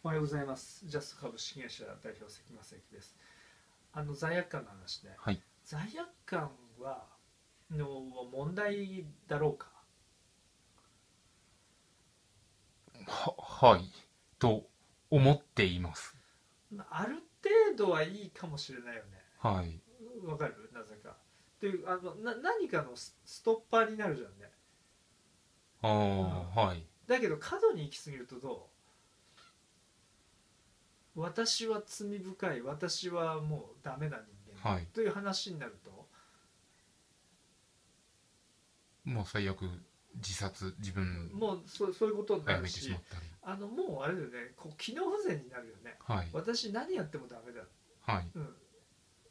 おはようございます。ジャスト株式会社代表関正幸です。罪悪感の話で、 はい。 罪悪感はの問題だろうか。 はい。と思っています。 ある程度はいいかもしれないよね。 はい。 わかる？なぜか。っていう何かのストッパーになるじゃんね。 ああ、はい。 だけど過度に行き過ぎるとどう？私は罪深い、私はもうダメな人間、 はい。 という話になると、 もう最悪、自分もうそういうことにがやめてなるし、 しまったり。 もうあれだよね、こう機能不全になるよね。 はい。 私何やってもダメだ。 はい。 うん、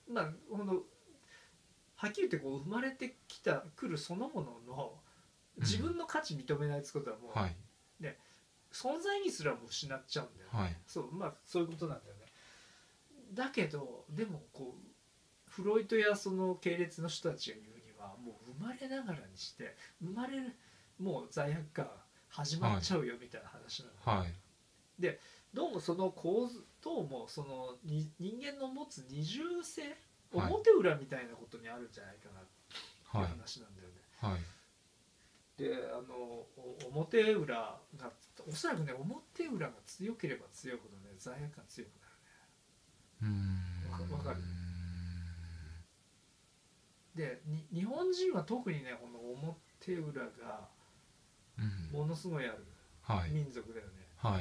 まあはっきり言って生まれてくるそのものの自分の価値認めないってことはもう、 はい。 ね、存在意義すらも失っちゃうんだよね。 はい。 そういうことなんだよね。だけどでもフロイトやその系列の人たちが言うには、もう生まれながらにしてもう罪悪感始まっちゃうよみたいな話なの、 はい。 でどうもその構図ともその人間の持つ二重性、 はい。 表裏みたいなことにあるんじゃないかなっていうはい。 話なんだよね。 はい。 で表裏がおそらくね、表裏が強ければ強いほどね、罪悪感強くなるね。わかる？で日本人は特にね、この表裏がものすごいあるはい。 民族だよね。 はい。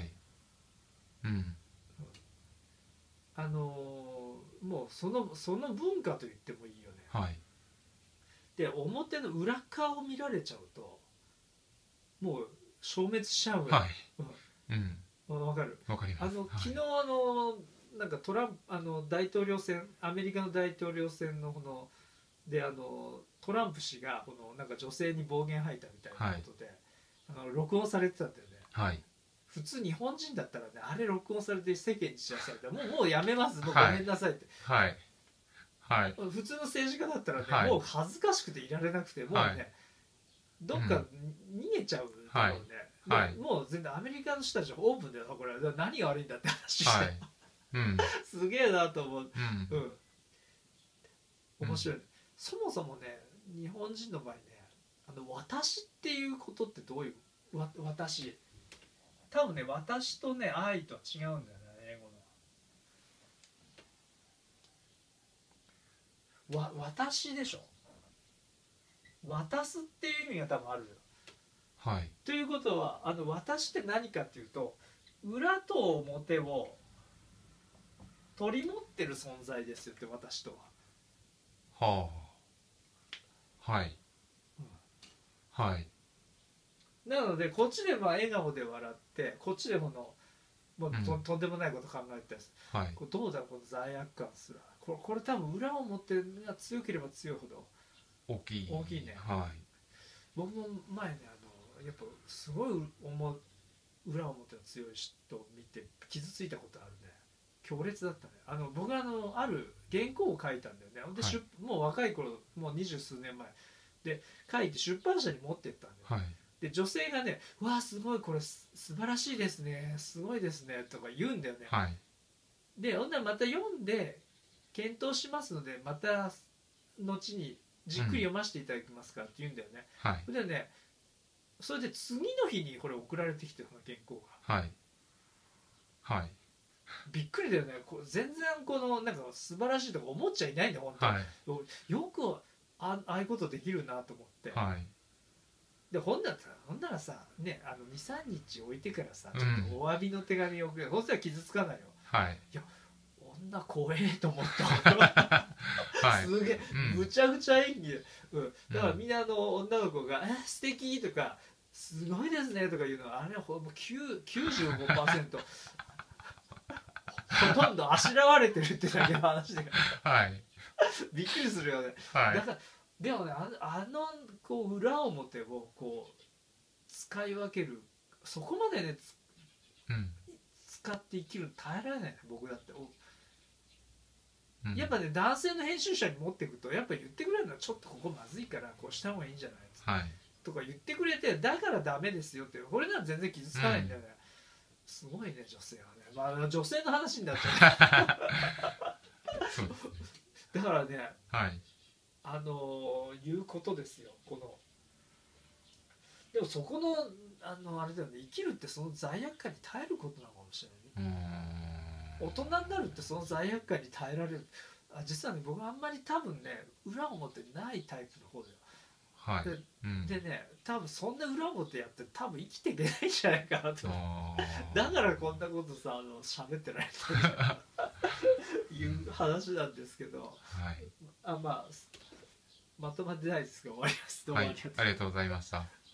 もうその文化と言ってもいいよね。 はい。 で表の裏側を見られちゃうともう消滅しちゃうよ。 はい。 わかる？ わかります。 昨日なんか大統領選、アメリカの大統領選のでトランプ氏がなんか女性に暴言吐いたみたいなことで、録音されてたんだよね。 はい。 普通日本人だったらね、あれ録音されて世間に知らされたらもうやめます、もうごめんなさいって、 はい。はい。 普通の政治家だったらね、 はいもう恥ずかしくていられなくて、もうね、 はい。 どっか逃げちゃうだろうね。 はい。 もう全然アメリカの人たちはオープンだよ、これ何が悪いんだって話して、 はい。 すげえなと思う。 うん。 面白いね。そもそもね、日本人の場合ね、私っていうことってどういう私、多分ね、私とね、愛とは違うんだよね、英語の。私でしょ。渡すっていう意味が多分あるよ。 はい。 ということは、私って何かっていうと、裏と表を取り持ってる存在ですよって、私とは。 はあ。はい。はい。 なのでこっちで笑顔で笑って、こっちでもうとんでもないこと考えてたり、 はい。 どうだこの罪悪感すら、これ多分裏表が強ければ強いほど大きい。 大きいね。 はい。 僕も前ね、やっぱすごい裏表の強い人を見て傷ついたことあるね。強烈だったね。僕はある原稿を書いたんだよね。で、 はい、 もう若い頃、もう二十数年前で書いて出版社に持ってったんだよ。 はい。 で女性がね、わあすごい、これ素晴らしいですね、すごいですねとか言うんだよね。 はい。 でほんならまた読んで検討しますので、また後にじっくり読ませていただきますからって言うんだよね。 はい。 でね、それで次の日にこれ送られてきて、この原稿が。 はい。はい。 びっくりだよね。全然なんか素晴らしいとか思っちゃいないんだよ、本当に。 はい。 よくああいうことできるなと思って。 はい。 でほんならさ、ね、23日置いてからさ、ちょっとお詫びの手紙を送る。ほんとは傷つかないよ。 はい。 いや、女怖えと思った。 はい。 すげえ、むちゃくちゃ演技で、だからみんな女の子が「素敵とか「すごいですね」とか言うのは、あれはもう95% ほとんどあしらわれてるってだけの話ではい。 びっくりするよね。 はい。 だからでもね、裏表を使い分ける、そこまでね使って生きるの耐えられないね、僕だって。やっぱね、男性の編集者に持っていくと、やっぱ言ってくれるのは、ちょっとここまずいからこうした方がいいんじゃないはい。 とか言ってくれて、だからダメですよって、これなら全然傷つかないんだよね。 すごいね女性はね、まあ女性の話になっちゃそうですね。 うだからねはい。 いうことですよ。このでもそこのあれだよね、生きるってその罪悪感に耐えることなのかもしれないね。大人になるってその罪悪感に耐えられる。実はね僕あんまり多分ね裏表ないタイプの方だよ。 はい。 でうん。 でね多分そんな裏表やって多分生きていけないんじゃないかなと思う。 あだからこんなことさ喋ってないという話なんですけど、 はい。 まあまとまってないですが終わります。どうもあはい。 りがとうございます。 ありがとうございました。